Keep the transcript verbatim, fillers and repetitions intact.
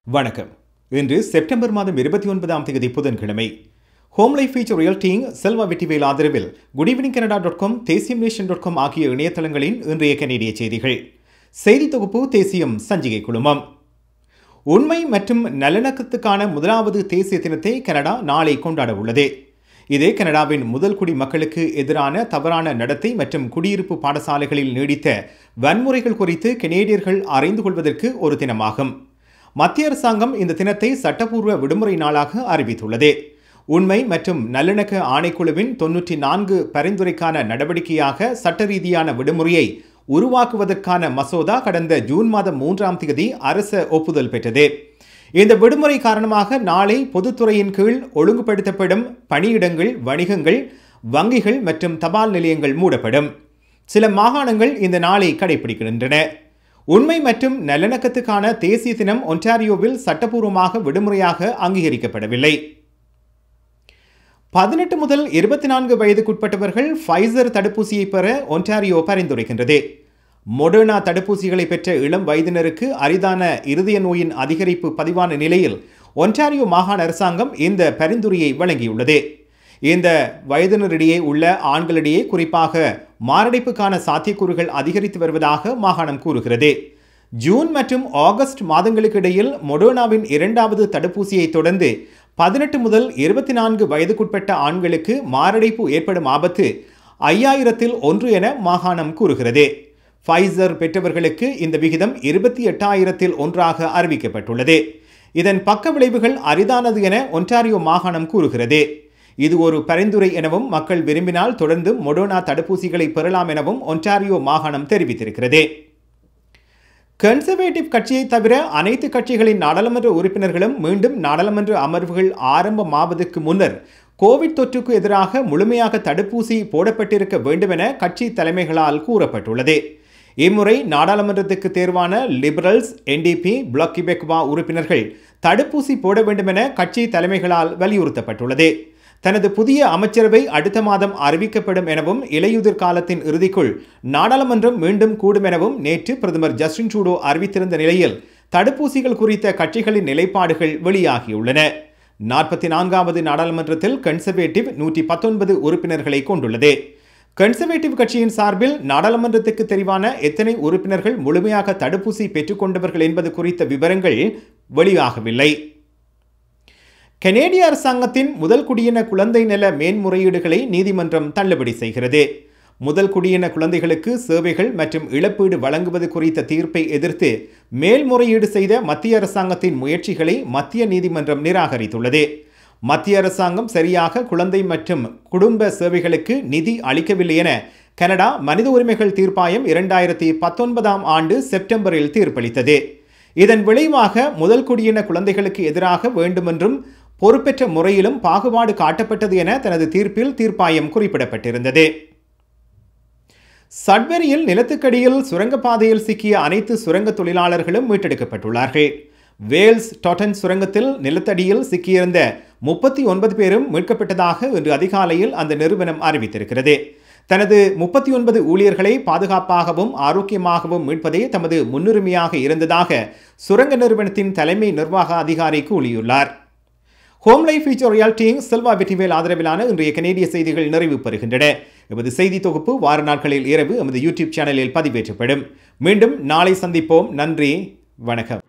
வணக்கம். இன்று செப்டம்பர் மாதம் இருபத்தி ஒன்பதாம் தேதி புதன்கிழமை. Home life feature realty inc Selva Vettivel ஆதரவில் good evening Canada dot com Thesiyam nation dot com ஆகிய இணையதளங்களின் இன்றைய கனேடிய செய்திகள். செய்தி தொகுப்பு தேசியம் சஞ்சிகை குழுமம். உண்மை மற்றும் நல்லிணக்கத்துக்கான முதலாவது தேசிய தினத்தை கனடா நாளை கொண்டாட உள்ளது. இது கனடாவின் முதல் குடி மக்களுக்கு எதிரான தவறான நடத்தை மற்றும் குடியிருப்பு பாடசாலைகளில் நீடித்த வன்முறைகள் குறித்து கனேடியர்கள் அறிந்து கொள்வதற்கு ஒரு தினமாகும். மத்திய அரசாங்கம் இந்த தினத்தை சட்டப்பூர்வ விடுமுறை நாளாக அறிவித்துள்ளது. உண்மை மற்றும் நல்லிணக்க ஆணைக்குழுவின் தொன்னூற்றி நான்கு பரிந்துரைக்கான நடவடிக்கையாக சட்ட ரீதியான விடுமுறையை உருவாக்குவதற்கான மசோதா கடந்த ஜூன் மாதம் மூன்றாம் தேதி அரச ஒப்புதல் பெற்றது. இந்த விடுமுறை காரணமாக நாளை பொதுத்துறையின் கீழ் ஒழுங்குபடுத்தப்படும் பணியிடங்கள், வணிகங்கள், வங்கிகள் மற்றும் தபால் நிலையங்கள் மூடப்படும். சில மாகாணங்கள் இந்த நாளை கடைபிடிக்கின்றன. உண்மை மற்றும் நல்லிணக்கத்துக்கான தேசிய தினம் ஒன்டாரியோவில் சட்டப்பூர்வமாக விடுமுறையாக அங்கீகரிக்கப்படவில்லை. பதினெட்டு முதல் இருபத்தி நான்கு வயதுக்குட்பட்டவர்கள் ஃபைசர் தடுப்பூசியை பெற ஒன்டாரியோ பரிந்துரைக்கின்றது. மொடர்னா தடுப்பூசிகளை பெற்ற இளம் வயதினருக்கு அரிதான இருதய நோயின் அதிகரிப்பு பதிவான நிலையில் ஒன்டாரியோ மாகாண அரசாங்கம் இந்த பரிந்துரையை வழங்கியுள்ளது. இந்த வயதினரிடையே உள்ள ஆண்களிடையே குறிப்பாக மாரடைப்புக்கான சாத்தியக்கூறுகள் அதிகரித்து வருவதாக மாகாணம் கூறுகிறது. ஜூன் மற்றும் ஆகஸ்ட் மாதங்களுக்கு இடையில் மொடர்னாவின் இரண்டாவது தடுப்பூசியை தொடர்ந்து பதினெட்டு முதல் இருபத்தி நான்கு வயதுக்குட்பட்ட ஆண்களுக்கு மாரடைப்பு ஏற்படும் ஆபத்து ஐயாயிரத்தில் ஒன்று என மாகாணம் கூறுகிறது. ஃபைசர் பெற்றவர்களுக்கு இந்த விகிதம் இருபத்தி எட்டாயிரத்தில் ஒன்றாக அறிவிக்கப்பட்டுள்ளது. இதன் பக்க விளைவுகள் அரிதானது என ஒன்டாரியோ மாகாணம் கூறுகிறது. இது ஒரு பரிந்துரை எனவும் மக்கள் விரும்பினால் தொடர்ந்து மொடர்னா தடுப்பூசிகளை பெறலாம் எனவும் ஒன்டாரியோ மாகாணம் தெரிவித்திருக்கிறது. கன்சர்வேட்டிவ் கட்சியை தவிர அனைத்து கட்சிகளின் நாடாளுமன்ற உறுப்பினர்களும் மீண்டும் நாடாளுமன்ற அமர்வுகள் ஆரம்பமாவதற்கு முன்னர் கோவிட் தொற்றுக்கு எதிராக முழுமையாக தடுப்பூசி போடப்பட்டிருக்க வேண்டும் என கட்சி தலைமைகளால் கூறப்பட்டுள்ளது. இம்முறை நாடாளுமன்றத்துக்கு தேர்வான லிபரல்ஸ், என்டிபி, பிளாக் கிபெக்வா உறுப்பினர்கள் தடுப்பூசி போட வேண்டும் என கட்சி தலைமைகளால் வலியுறுத்தப்பட்டுள்ளது. தனது புதிய அமைச்சரவை அடுத்த மாதம் அறிவிக்கப்படும் எனவும் இலையுதிர் காலத்தின் இறுதிக்குள் நாடாளுமன்றம் மீண்டும் கூடும் எனவும் நேற்று பிரதமர் ஜஸ்டின் ட்ரூடோ அறிவித்திருந்த நிலையில் தடுப்பூசிகள் குறித்த கட்சிகளின் நிலைப்பாடுகள் வெளியாகியுள்ளன. நாற்பத்தி நான்காவது நாடாளுமன்றத்தில் கன்சர்வேட்டிவ் நூற்றி பத்தொன்பது உறுப்பினர்களை கொண்டுள்ளது. கன்சர்வேட்டிவ் கட்சியின் சார்பில் நாடாளுமன்றத்துக்கு தெரிவான எத்தனை உறுப்பினர்கள் முழுமையாக தடுப்பூசி பெற்றுக்கொண்டவர்கள் என்பது குறித்த விவரங்கள் வெளியாகவில்லை. கனேடிய அரசாங்கத்தின் முதல் குடியின குழந்தை நல மேன்முறையீடுகளை நீதிமன்றம் தள்ளுபடி செய்கிறது. முதல் குடியின குழந்தைகளுக்கு சேவைகள் மற்றும் இழப்பீடு வழங்குவது குறித்த தீர்ப்பை எதிர்த்து மேல்முறையீடு செய்த மத்திய அரசாங்கத்தின் முயற்சிகளை மத்திய நீதிமன்றம் நிராகரித்துள்ளது. மத்திய அரசாங்கம் சரியாக குழந்தை மற்றும் குடும்ப சேவைகளுக்கு நிதி அளிக்கவில்லை என கனடா மனித உரிமைகள் தீர்ப்பாயம் இரண்டாயிரத்தி பத்தொன்பதாம் ஆண்டு செப்டம்பரில் தீர்ப்பளித்தது. இதன் விளைவாக முதல் குடியின குழந்தைகளுக்கு எதிராக வேண்டுமென்றும் பொறுப்பேற்ற முறையிலும் பாகுபாடு காட்டப்பட்டது என தனது தீர்ப்பில் தீர்ப்பாயம் குறிப்பிடப்பட்டிருந்தது. சட்வெரியில் நிலத்துக்கடியில் சுரங்கப்பாதையில் சிக்கிய அனைத்து சுரங்க தொழிலாளர்களும் மீட்டெடுக்கப்பட்டுள்ளார்கள். வேல்ஸ் டாட்டன் சுரங்கத்தில் நிலத்தடியில் சிக்கியிருந்த முப்பத்தி ஒன்பது பேரும் மீட்கப்பட்டதாக இன்று அதிகாலையில் அந்த நிறுவனம் அறிவித்திருக்கிறது. தனது முப்பத்தி ஒன்பது ஊழியர்களை பாதுகாப்பாகவும் ஆரோக்கியமாகவும் மீட்பதே தமது முன்னுரிமையாக இருந்ததாக சுரங்க நிறுவனத்தின் தலைமை நிர்வாக அதிகாரி கூறியுள்ளார். Home life feature realty inc Selva Vettivel ஆதரவிலான இன்றைய கனேடிய செய்திகள் நிறைவு பெறுகின்றன. எமது செய்தி தொகுப்பு வார நாட்களில் இரவு எமது யூடியூப் சேனலில் பதிவேற்றப்படும். மீண்டும் நாளை சந்திப்போம். நன்றி, வணக்கம்.